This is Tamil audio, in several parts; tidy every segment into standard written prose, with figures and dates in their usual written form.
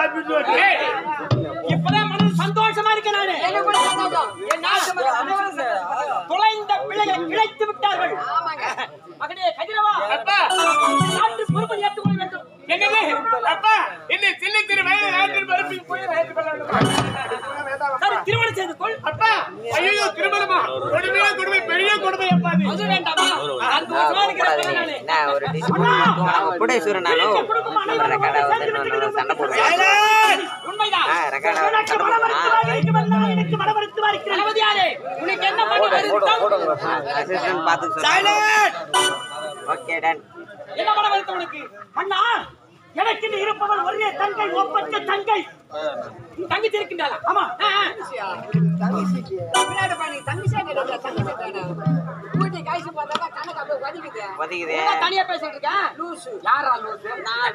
இப்பதான் மனது சந்தோஷமா இருக்க நானு. தொலைந்த பிள்ளைகளை கிடைத்து விட்டார்கள். மகனே கதிரவா, நாட்டு பொறுப்பை ஏற்றுக்கொள்ள வேண்டும். என்னது அப்பா என்ன சின்ன சிறு வயது நாட்டில் பருப்பி போய் சரி, திருமணம் செய்து கொள். அப்பா. ஐயோ திருமணமா? கொடுமையா கொடுமை, பெரிய கொடுமை அப்பா. அது வேண்டாமா? சந்தோஷமா இருக்கிறேன் நானு. நான் ஒரு புடை சூரனானோ சண்டை போடுவேன். உண்மைதான். எனக்கு மனவருத்தமா இருக்கிறேன். அளவதியாரே, உனக்கு என்ன பண்ண வருத்தம்? அசிஸ்டன்ட் பார்த்து சொல்றேன். Okay done. என்ன பண்ண வருத்தம் உனக்கு? அண்ணா, எனக்கு இருப்பவள் ஒரே தங்கை, ஒப்பற்ற தங்கை. தங்கச்சி இருக்கின்றாளா? ஆமா. தனியா பேசிட்டு இருக்கேன். யாரா லூசு?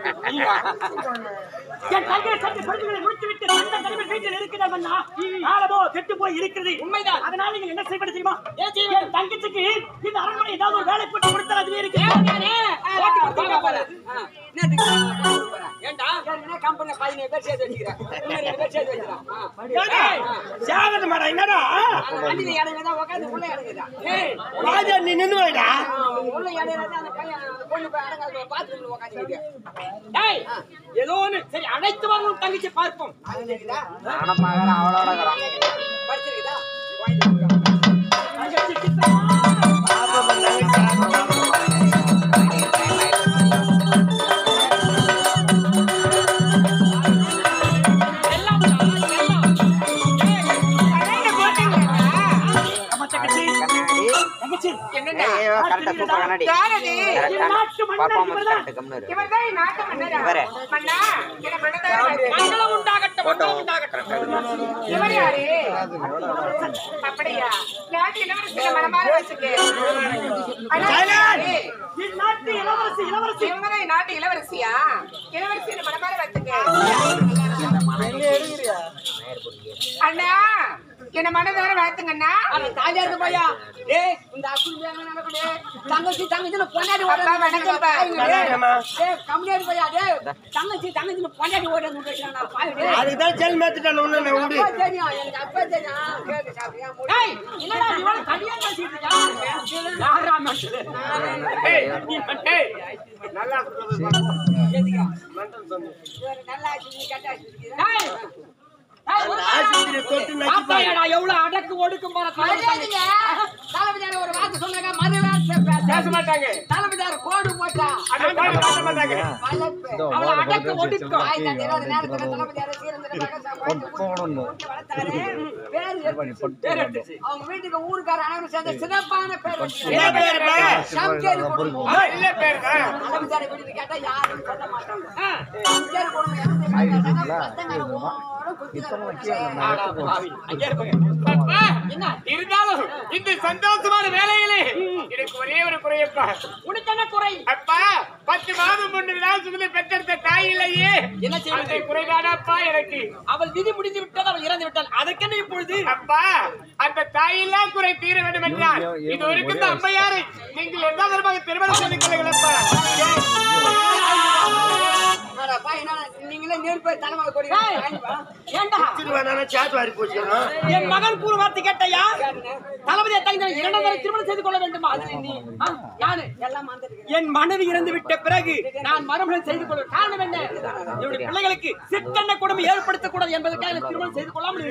என் தங்கையை சற்று பொழுதுகளை முடித்துவிட்டு அந்த தலைமை வீட்டில் இருக்கிறார் அண்ணா. காலமோ கெட்டு போய் இருக்கிறது. உண்மைதான். அதனால நீங்க என்ன செய்வது தெரியுமா? என் தங்கச்சிக்கு இந்த அரண்மனை ஏதாவது ஒரு வேலை போட்டு கொடுத்தால் அதுவே இருக்கு. ஏதோ ஒண்ணு சரி, அனைத்து வாங்க தங்கச்சி பார்ப்போம். இளவரசியா? இளவரசி மனமாற வச்சுக்க அண்ணா. என்ன மனதோட வளர்த்துங்கண்ணா. தாஜாருக்கு பையா, டேய் இந்த அக்குள் நடக்குது. தங்கச்சி தங்கச்சில பொண்டாடி ஓடுறா வணக்கம் பா. டேய் கம்மியாடி பையா, டேய் தங்கச்சில பொண்டாடி ஓடுறது கேக்குறானா பாய். டேய் அதுக்கு தான் செல் மேத்துட்டானே உன்ன நான் உண்டு. அப்பா தெரியும், எனக்கு அப்பா தெரியும். கேக்கு சாப்பியா மூடி. டேய் இல்லடா இவன் கல்யாணம் பேசிட்டு இருக்கான். யாரா மனுஷன்? டேய் நல்லா கேக்குறா. மண்டன் சொன்னு. நல்லா நீ கேட்டா. டேய் எவ்வளவு அடக்கு ஒடுக்கும் போற தளபதியார் ஒரு வார்த்தை சொன்னாங்க, மறு பேச மாட்டாங்க. தளபதியார் கோடு போட்டா மாட்டாங்க. அவளை அடக்கு ஒடுக்கும். அவங்க வீட்டுக்கு ஊருக்கார அனைவரும் சேர்ந்த சிறப்பான பேர் தளபதியார் வீட்டுக்கு கேட்டா யாரும் சொல்ல இருந்தாலும் இந்த சந்தோஷமான வேலையிலே எனக்கு ஒரே ஒரு குறையப்பா. உனக்கு என்ன குறை? அப்பா 10 மாதம் முன்னால் சுமந்து பெற்றெடுத்த தாய் இல்லையே, என்ன செய்வது? குறைதானப்பா எனக்கு. அவள் விதி முடிந்து விட்டால், அவள் இறந்து விட்டாள். அதற்கென்ன இப்பொழுது? அப்பா அந்த தாயெல்லாம் குறை தீர வேண்டும் என்றால் இது ஒரு இந்த அம்மையாரை நீங்கள் எந்த விதமாக திருமணம் செய்து கொள்ளுங்களப்பா. நீங்களே நெருப்பை தலைமையில கொடி என் மகன் கூறு வார்த்தை கேட்டையா? தளபதியை தகுந்த இரண்டாம் தடவை திருமணம் செய்து கொள்ள வேண்டுமா? யாரு என் மனைவி இறந்து விட்ட பிறகு நான் மறுமணம் செய்து கொள்ள காரணம் என்ன? என்னுடைய பிள்ளைகளுக்கு சிக்கன கொடுமை ஏற்படுத்தக்கூடாது என்பதற்காக திருமணம் செய்து கொள்ளாமல்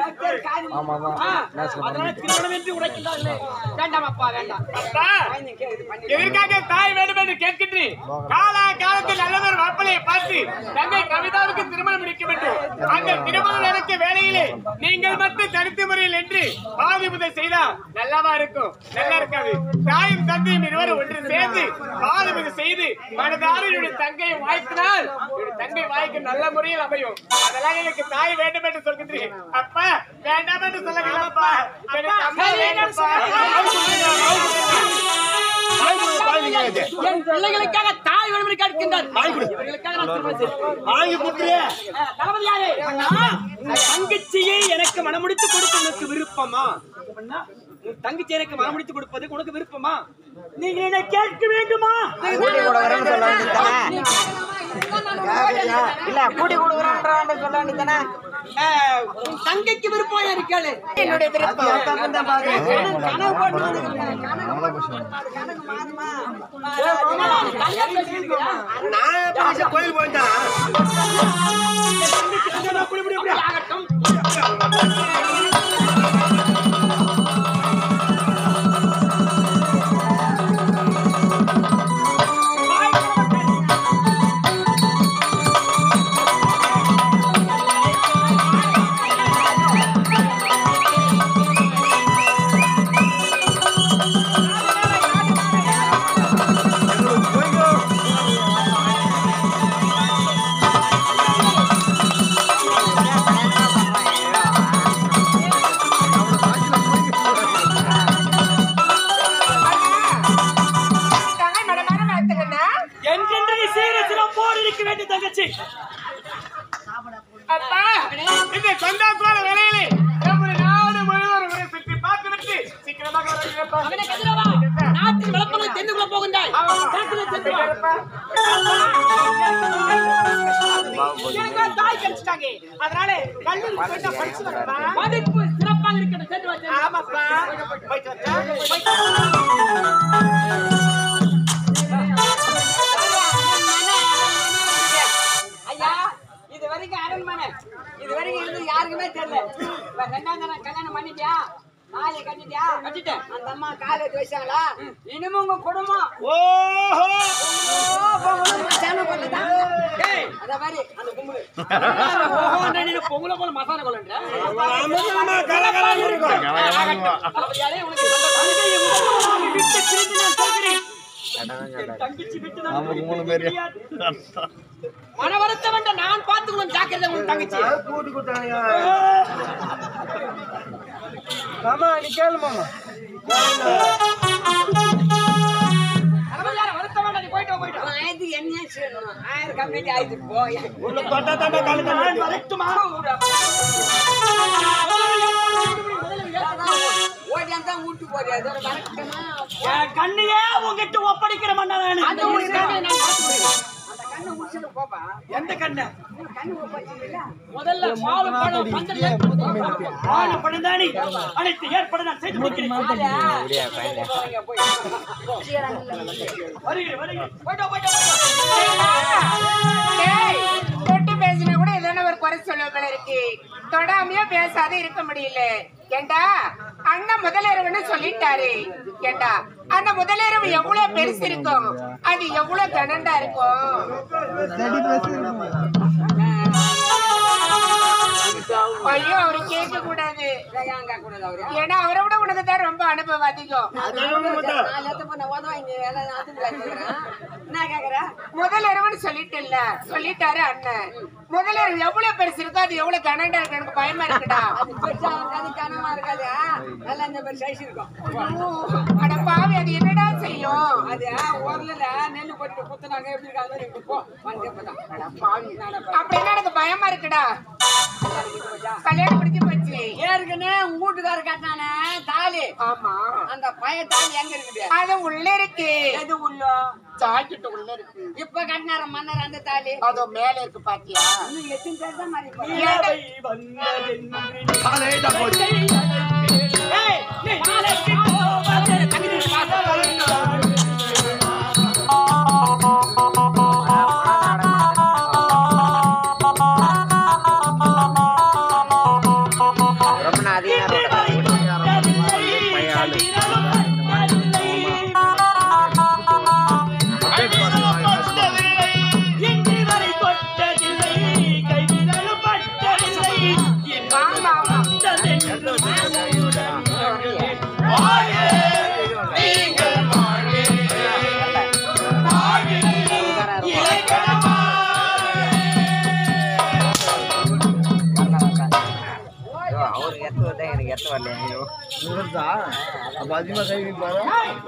அதனால திருமணம் என்று உரைக்கின்றார்களே. வேண்டாம் அப்பா, வேண்டாம். எதற்காக தாய் வேண்டும் என்று கேட்கின்றேன். காலா காலத்தில் நல்லதொரு மாப்பிளையை பார்த்து தங்கை கவிதாவுக்கு திருமணம் முடிக்க வேண்டும். அந்த திருமணம் நடக்க வேலையிலே நீங்கள் மட்டும் தனித்து முறையில் என்று பாதிபுதம் செய்தால் நல்லாவா இருக்கும்? நல்லா இருக்காது. தாயும் தந்தையும் இருவரும் ஒன்று சேர்ந்து பாதிபுதம் செய்து மனதார என்னுடைய தங்கையை வாய்ப்பினால் என்னுடைய தங்கை வாய்க்கு நல்ல முறையில் அமையும். அதெல்லாம் எனக்கு தாய் வேண்டும் என்று சொல்கின்றேன். அப்பா வேண்டாம் என்று சொல்லுங்களப்பா. எனக்கு அம்மா வேண்டும்ப்பா. என் பிள்ளைகளுக்காக தாய் விடுமுறை கேட்கின்றார். இவர்களுக்காக நான் திருமணம் செய்கிறேன். தளபதியாரே, தங்கச்சியை எனக்கு மனமுடித்து கொடுக்க உனக்கு விருப்பமா? தங்கச்சி எனக்கு மனமுடித்து கொடுப்பது உனக்கு விருப்பமா? நீங்க என்ன கேட்க வேண்டுமா? இல்ல கூட்டி கொடுக்குறான்னு சொல்ல வேண்டியதானே. உன் தங்கைக்கு விருப்பம் இருக்காளு. என்னுடைய விருப்பம். கனவு போட்டு நான் கோயில் போயிட்டேன். அப்பா, இந்த சொந்தக்கார வேலையிலே நம்முடைய நாடு முழுவதும் ஒரு சுற்றி பார்த்துவிட்டு சீக்கிரமாக வருகிறப்பா. மகனே கதிரவா, நாட்டின் விளப்பங்களை தெரிந்து கொள்ள போகின்றாய். காட்டிலே சென்று வா. எனக்கு தாய் கிடைச்சிட்டாங்க. அதனால கல்லூரி போயிட்டா படிச்சு வரப்பா. மதிப்பு சிறப்பாக இருக்கட்டும். சென்று வா, சென்று வா. ஆமாப்பா. போயிட்டு வரட்டா? ஐயா, இது வரைக்கும் அரண்மனை. இது வரைக்கும் இருந்து யாருக்குமே தெரியல. இப்ப ரெண்டாம் தரம் கல்யாணம் பண்ணிட்டியா? தாலி கட்டிட்டியா? கட்டிட்டேன். அந்த அம்மா காலை எடுத்து வச்சாங்களா? இனிமே உங்க குடும்பம் ஏய், அத மாதிரி அந்த கும்பலு பொங்கல போல மசாலா கொள்ளன்ற தங்கச்சி விட்டு மன வருத்த வேண்டாம். நான் பார்த்துக்கணும். ஜாக்கிரதை உன் தங்கச்சி கூட்டி கொடுத்தாங்க. மாமா நீ கேளு மாமா. வருத்த வேண்டாம். நீ போயிட்டு போயிட்டு என்ன செய்யணும்? 1000 கம்பெனி ஆயிடுச்சு. போய் உள்ள தொட்டா தட்டா காலு வரட்டுமா? ஓடியான் தான் ஊட்டு போறியா? அதோட வரட்டுமா? கண்ணையே உங்ககிட்ட ஒப்படைக்கிற மண்ணா நானு. அந்த ஒரு கண்ணை நான் பார்த்துக்கிறேன். அந்த கண்ணை முடிச்சுட்டு போப்பா. எந்த கண்ணை? கண்ணு ஒப்படைச்சில்ல. முதல்ல பால் பழம் பந்தல் ஏற்படுத்து. ஆன பணந்தானி அனைத்து ஏற்பாடு நான் செய்து முடிக்கிறேன். வருகிறேன் வருகிறேன். டேய், தொட்டு பேசினா கூட ஏதோ ஒரு குறை சொல்ல போல இருக்கு. தொடாமையே பேசாத இருக்க முடியல. ஏண்டா அண்ணன் முதலிரவுன்னு சொல்லிட்டாரு. ஏண்டா அந்த முதலிரவு எவ்வளவு பெருசு இருக்கும், அது எவ்வளவு கனண்டா இருக்கும். ஐயோ அவரு கேட்க கூடாது. ஏன்னா அவரை விட உனக்கு தான் ரொம்ப அனுபவம் அதிகம். முதலிரவுன்னு சொல்லிட்டாரு அண்ணன். முதலிரவு எவ்வளவு பெருசு இருக்கோ அது எவ்வளவு கனண்டா இருக்கு. எனக்கு பயமா இருக்குடா. அட பாவி, அது என்னடா செய்யும்? அப்படின்னா எனக்கு பயமா இருக்குடா. கல்யாணம் முடிஞ்சு போச்சு. ஏற்கனவே உங்க வீட்டுக்கார கட்டினானே தாலி. ஆமா, அந்த பய தாலி எங்க இருக்குது? அது உள்ள இருக்கு. எது உள்ள? ஜாக்கெட் உள்ள இருக்கு. இப்ப கட்டினார மன்னர் அந்த தாலி அதோ மேல இருக்கு பாத்தியா? இன்னும் எத்தனை பேர் தான் மாறி போறாங்க? ஏய், நீ நாளைக்கு தங்கச்சி ரொம்ப அதிகம் அவருக்கு எத்து வந்தா எனக்கு எத்து வரலையா? அப்ப அதிகமா கை பாரு.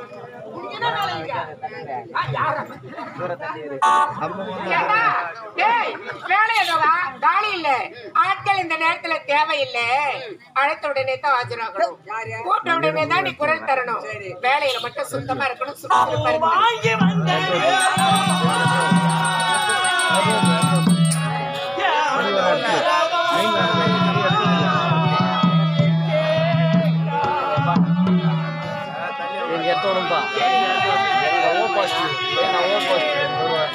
ஏண்டா, டேய், வேலை எதுவா? காலி இல்ல. ஆட்கள் இந்த நேரத்துல தேவையில்லை. அழைத்த உடனே தான் ஆஜராகணும். கூப்பிட்ட உடனே தான் நீ குரல் தரணும். வேலையில மட்டும் சுத்தமா இருக்கணும். சுத்தமா இருக்கணும்.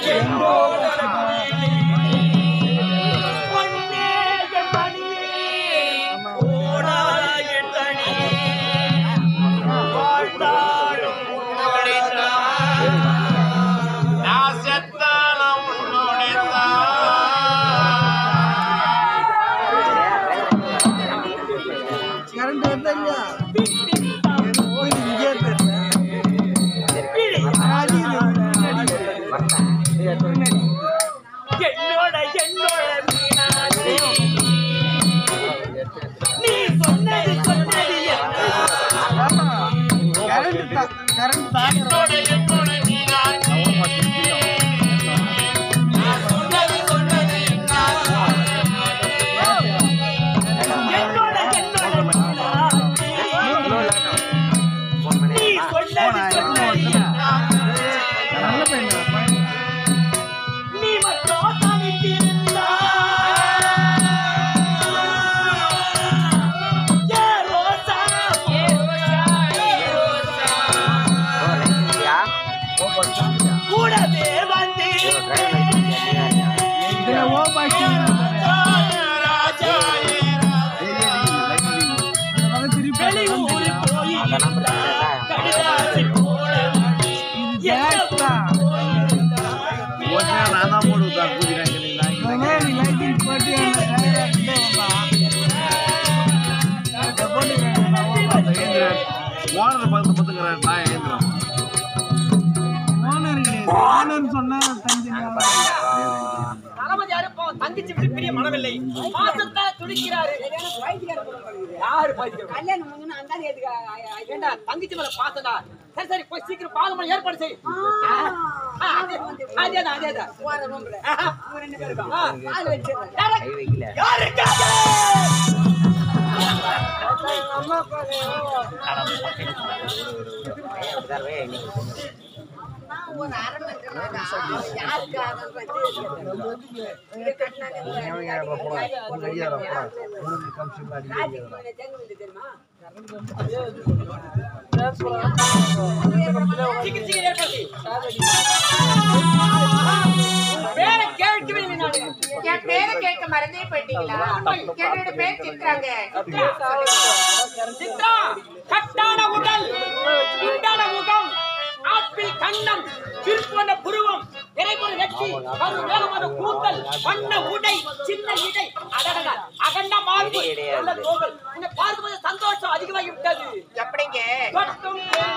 தளபதி அறுப்போம் தங்கச்சி விட்டு பிரிய மனமில்லை மாசத்தை துடிக்கிறாரு யாரு கல்யாணம் முடிஞ்சு அந்த ஏண்டா தங்கச்சி மேல பாசடா சரி சரி போய் சீக்கிரம் பாலமா ஏற்பாடு செய் அதேதான் அதேதான் என் பேரை கேட்க மறந்தே போயிட்டீங்களா? என்னோட பேர் சித்ராங்க. சித்ரா கட்டான உடல் குண்டான முகம் ஆப்பிள் கண்ணம் திருப்பன புருவம் இறைபொரு நெற்றி ஒரு வேகமான கூந்தல் வண்ண உடை சின்ன இடை அடடடா அகண்ட மார்பு நல்ல தோகல் உன்னை பார்க்கும்போது சந்தோஷம் அதிகமாகி விட்டது. எப்படிங்க? தொட்டும்